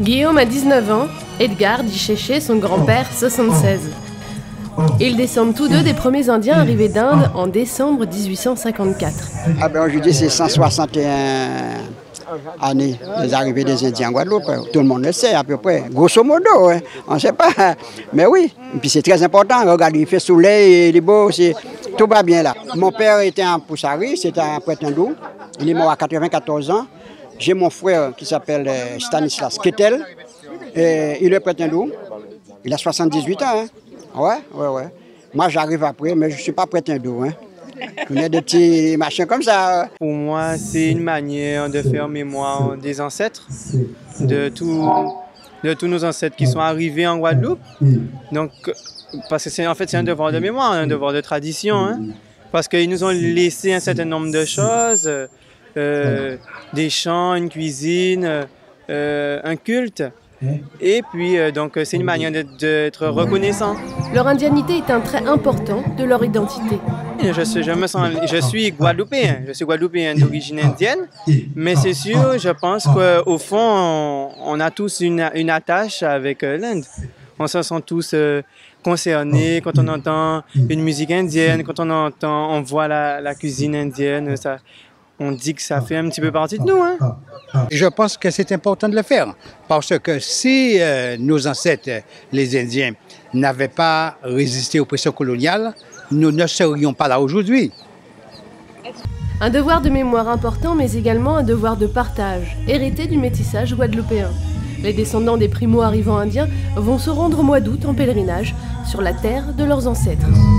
Guillaume a 19 ans, Edgar dit Chéché, son grand-père, 76. Ils descendent tous deux des premiers Indiens arrivés d'Inde en décembre 1854. Ah ben aujourd'hui c'est 161 années des arrivées des Indiens en Guadeloupe. Tout le monde le sait à peu près, grosso modo, hein. On ne sait pas. Mais oui, et puis c'est très important. Regardez, il fait soleil, il est beau, tout va bien là. Mon père était en Poussari, c'était à Prétendou. Il est mort à 94 ans. J'ai mon frère qui s'appelle Stanislas Ketel. Il est Prétendou. Il a 78 ans. Hein. Ouais. Moi j'arrive après, mais je ne suis pas Prétendou. Hein. On a des petits machins comme ça. Pour moi, c'est une manière de faire mémoire des ancêtres, de tous nos ancêtres qui sont arrivés en Guadeloupe. Donc, parce que c'est un devoir de mémoire, un devoir de tradition. Hein, parce qu'ils nous ont laissé un certain nombre de choses, des chants, une cuisine, un culte. Et puis, donc, c'est une manière d'être reconnaissant. Leur indianité est un trait important de leur identité. Je suis guadeloupéen d'origine indienne, mais c'est sûr, je pense qu'au fond, on a tous une attache avec l'Inde. On se sent tous concernés quand on entend une musique indienne, quand on voit la cuisine indienne, on dit que ça fait un petit peu partie de nous. Hein? Je pense que c'est important de le faire, parce que si nos ancêtres, les Indiens, n'avaient pas résisté aux pressions coloniales, nous ne serions pas là aujourd'hui. Un devoir de mémoire important, mais également un devoir de partage, hérité du métissage guadeloupéen. Les descendants des primo-arrivants indiens vont se rendre au mois d'août en pèlerinage sur la terre de leurs ancêtres.